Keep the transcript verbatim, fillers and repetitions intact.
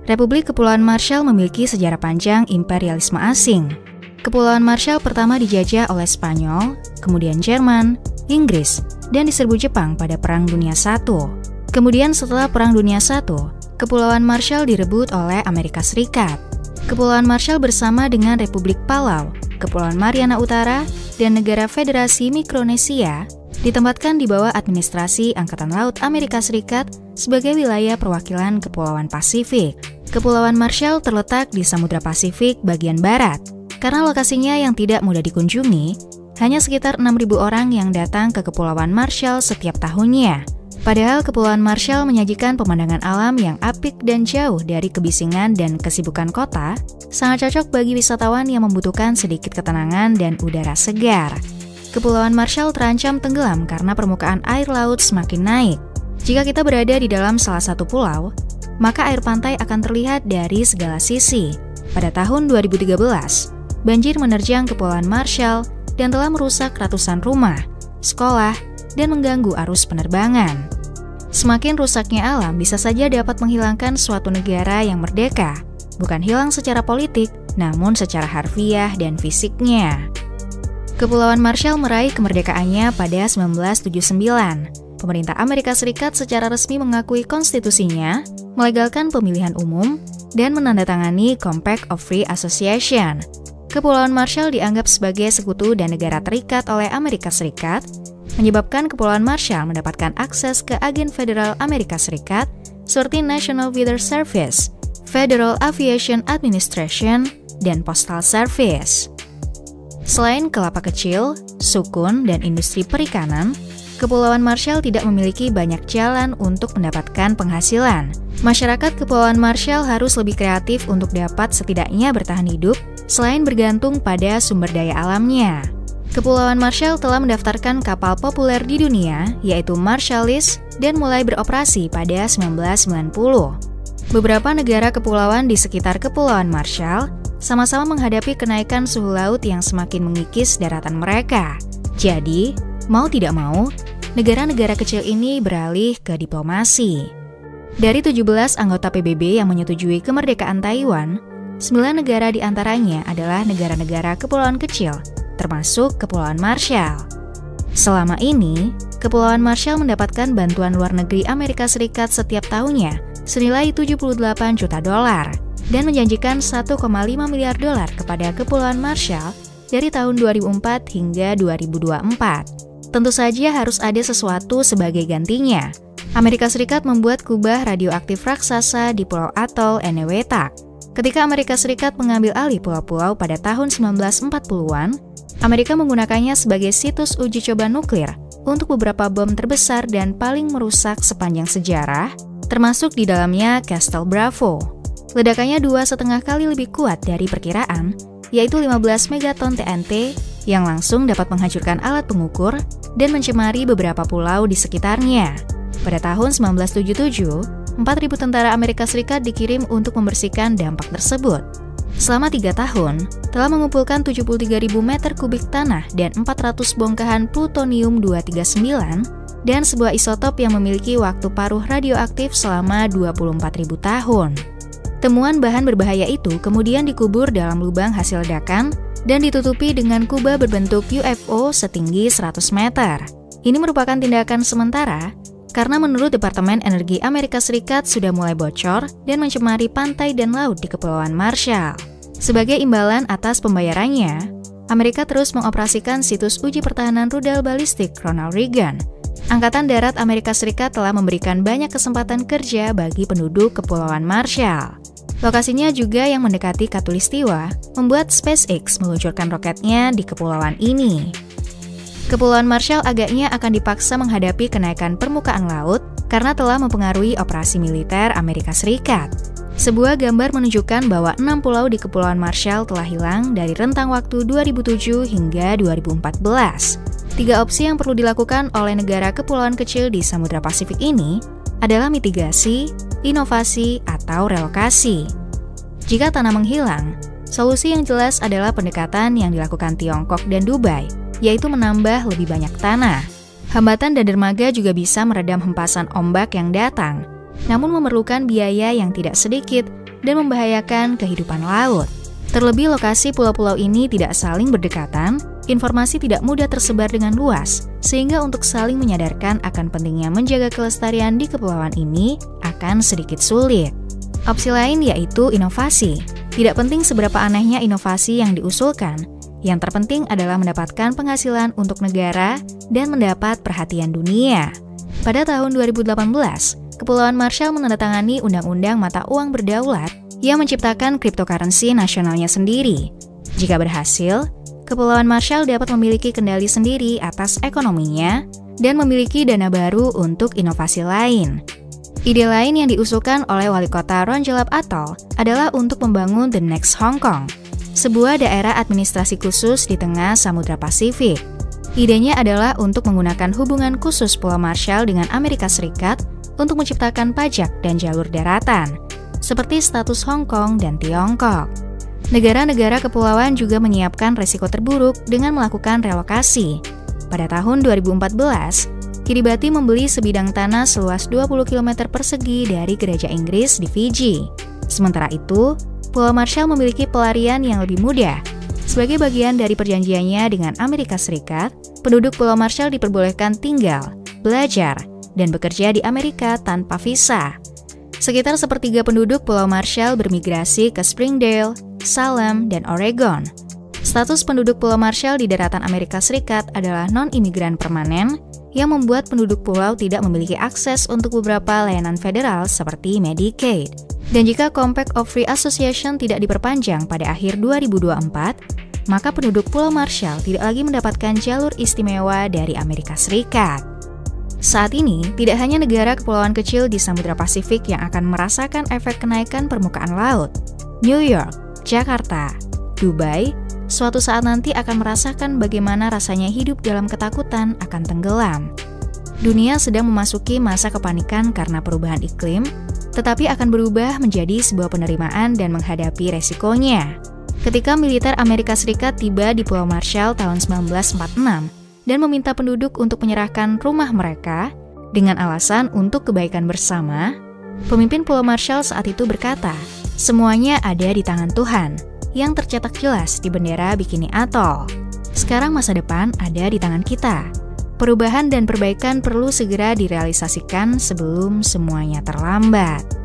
Republik Kepulauan Marshall memiliki sejarah panjang imperialisme asing. Kepulauan Marshall pertama dijajah oleh Spanyol, kemudian Jerman, Inggris, dan diserbu Jepang pada Perang Dunia Satu. Kemudian setelah Perang Dunia Satu, Kepulauan Marshall direbut oleh Amerika Serikat. Kepulauan Marshall bersama dengan Republik Palau, Kepulauan Mariana Utara, dan Negara Federasi Mikronesia ditempatkan di bawah administrasi Angkatan Laut Amerika Serikat sebagai wilayah perwakilan Kepulauan Pasifik. Kepulauan Marshall terletak di Samudra Pasifik bagian barat. Karena lokasinya yang tidak mudah dikunjungi, hanya sekitar enam ribu orang yang datang ke Kepulauan Marshall setiap tahunnya. Padahal Kepulauan Marshall menyajikan pemandangan alam yang apik dan jauh dari kebisingan dan kesibukan kota, sangat cocok bagi wisatawan yang membutuhkan sedikit ketenangan dan udara segar. Kepulauan Marshall terancam tenggelam karena permukaan air laut semakin naik. Jika kita berada di dalam salah satu pulau, maka air pantai akan terlihat dari segala sisi. Pada tahun dua ribu tiga belas, banjir menerjang Kepulauan Marshall dan telah merusak ratusan rumah, sekolah, dan mengganggu arus penerbangan. Semakin rusaknya alam bisa saja dapat menghilangkan suatu negara yang merdeka, bukan hilang secara politik, namun secara harfiah dan fisiknya. Kepulauan Marshall meraih kemerdekaannya pada seribu sembilan ratus tujuh puluh sembilan. Pemerintah Amerika Serikat secara resmi mengakui konstitusinya, melegalkan pemilihan umum, dan menandatangani Compact of Free Association. Kepulauan Marshall dianggap sebagai sekutu dan negara terikat oleh Amerika Serikat, menyebabkan Kepulauan Marshall mendapatkan akses ke agen federal Amerika Serikat seperti National Weather Service, Federal Aviation Administration, dan Postal Service. Selain kelapa kecil, sukun, dan industri perikanan, Kepulauan Marshall tidak memiliki banyak jalan untuk mendapatkan penghasilan. Masyarakat Kepulauan Marshall harus lebih kreatif untuk dapat setidaknya bertahan hidup selain bergantung pada sumber daya alamnya. Kepulauan Marshall telah mendaftarkan kapal populer di dunia, yaitu Marshallis, dan mulai beroperasi pada seribu sembilan ratus sembilan puluh. Beberapa negara kepulauan di sekitar Kepulauan Marshall sama-sama menghadapi kenaikan suhu laut yang semakin mengikis daratan mereka. Jadi, mau tidak mau, negara-negara kecil ini beralih ke diplomasi. Dari tujuh belas anggota P B B yang menyetujui kemerdekaan Taiwan, sembilan negara di antaranya adalah negara-negara kepulauan kecil, termasuk Kepulauan Marshall. Selama ini, Kepulauan Marshall mendapatkan bantuan luar negeri Amerika Serikat setiap tahunnya senilai tujuh puluh delapan juta dolar dan menjanjikan satu koma lima miliar dolar kepada Kepulauan Marshall dari tahun dua ribu empat hingga dua ribu dua puluh empat. Tentu saja harus ada sesuatu sebagai gantinya. Amerika Serikat membuat kubah radioaktif raksasa di Pulau Atoll Enewetak. Ketika Amerika Serikat mengambil alih pulau-pulau pada tahun seribu sembilan ratus empat puluhan, Amerika menggunakannya sebagai situs uji coba nuklir untuk beberapa bom terbesar dan paling merusak sepanjang sejarah, termasuk di dalamnya Castle Bravo. Ledakannya dua setengah kali lebih kuat dari perkiraan, yaitu lima belas megaton T N T yang langsung dapat menghancurkan alat pengukur dan mencemari beberapa pulau di sekitarnya. Pada tahun seribu sembilan ratus tujuh puluh tujuh, empat ribu tentara Amerika Serikat dikirim untuk membersihkan dampak tersebut. Selama tiga tahun, telah mengumpulkan tujuh puluh tiga ribu meter kubik tanah dan empat ratus bongkahan plutonium dua tiga sembilan dan sebuah isotop yang memiliki waktu paruh radioaktif selama dua puluh empat ribu tahun. Temuan bahan berbahaya itu kemudian dikubur dalam lubang hasil ledakan dan ditutupi dengan kubah berbentuk U F O setinggi seratus meter. Ini merupakan tindakan sementara karena menurut Departemen Energi Amerika Serikat sudah mulai bocor dan mencemari pantai dan laut di Kepulauan Marshall. Sebagai imbalan atas pembayarannya, Amerika terus mengoperasikan situs uji pertahanan rudal balistik Ronald Reagan. Angkatan Darat Amerika Serikat telah memberikan banyak kesempatan kerja bagi penduduk Kepulauan Marshall. Lokasinya juga yang mendekati Khatulistiwa, membuat SpaceX meluncurkan roketnya di kepulauan ini. Kepulauan Marshall agaknya akan dipaksa menghadapi kenaikan permukaan laut karena telah mempengaruhi operasi militer Amerika Serikat. Sebuah gambar menunjukkan bahwa enam pulau di Kepulauan Marshall telah hilang dari rentang waktu dua ribu tujuh hingga dua ribu empat belas. Tiga opsi yang perlu dilakukan oleh negara kepulauan kecil di Samudra Pasifik ini adalah mitigasi, inovasi, atau relokasi. Jika tanah menghilang, solusi yang jelas adalah pendekatan yang dilakukan Tiongkok dan Dubai, yaitu menambah lebih banyak tanah. Hambatan dan dermaga juga bisa meredam hempasan ombak yang datang, namun memerlukan biaya yang tidak sedikit dan membahayakan kehidupan laut. Terlebih lokasi pulau-pulau ini tidak saling berdekatan, informasi tidak mudah tersebar dengan luas, sehingga untuk saling menyadarkan akan pentingnya menjaga kelestarian di kepulauan ini akan sedikit sulit. Opsi lain yaitu inovasi. Tidak penting seberapa anehnya inovasi yang diusulkan, yang terpenting adalah mendapatkan penghasilan untuk negara dan mendapat perhatian dunia. Pada tahun dua ribu delapan belas, Kepulauan Marshall menandatangani Undang-Undang Mata Uang Berdaulat yang menciptakan cryptocurrency nasionalnya sendiri. Jika berhasil, Kepulauan Marshall dapat memiliki kendali sendiri atas ekonominya dan memiliki dana baru untuk inovasi lain. Ide lain yang diusulkan oleh Wali Kota Ron Jalap Atoll adalah untuk membangun The Next Hong Kong, sebuah daerah administrasi khusus di tengah Samudra Pasifik. Idenya adalah untuk menggunakan hubungan khusus Pulau Marshall dengan Amerika Serikat untuk menciptakan pajak dan jalur daratan, seperti status Hong Kong dan Tiongkok. Negara-negara kepulauan juga menyiapkan resiko terburuk dengan melakukan relokasi. Pada tahun dua ribu empat belas, Kiribati membeli sebidang tanah seluas dua puluh kilometer persegi dari Gereja Inggris di Fiji. Sementara itu, Pulau Marshall memiliki pelarian yang lebih mudah. Sebagai bagian dari perjanjiannya dengan Amerika Serikat, penduduk Pulau Marshall diperbolehkan tinggal, belajar, dan bekerja di Amerika tanpa visa. Sekitar sepertiga penduduk Pulau Marshall bermigrasi ke Springdale, Salem, dan Oregon. Status penduduk Pulau Marshall di daratan Amerika Serikat adalah non-imigran permanen, yang membuat penduduk pulau tidak memiliki akses untuk beberapa layanan federal seperti Medicaid. Dan jika Compact of Free Association tidak diperpanjang pada akhir dua ribu dua puluh empat, maka penduduk Pulau Marshall tidak lagi mendapatkan jalur istimewa dari Amerika Serikat. Saat ini, tidak hanya negara kepulauan kecil di Samudra Pasifik yang akan merasakan efek kenaikan permukaan laut. New York, Jakarta, Dubai, suatu saat nanti akan merasakan bagaimana rasanya hidup dalam ketakutan akan tenggelam. Dunia sedang memasuki masa kepanikan karena perubahan iklim, tetapi akan berubah menjadi sebuah penerimaan dan menghadapi resikonya. Ketika militer Amerika Serikat tiba di Pulau Marshall tahun seribu sembilan ratus empat puluh enam dan meminta penduduk untuk menyerahkan rumah mereka dengan alasan untuk kebaikan bersama, pemimpin Pulau Marshall saat itu berkata, "Semuanya ada di tangan Tuhan," yang tercetak jelas di bendera Bikini Atoll. Sekarang masa depan ada di tangan kita. Perubahan dan perbaikan perlu segera direalisasikan sebelum semuanya terlambat.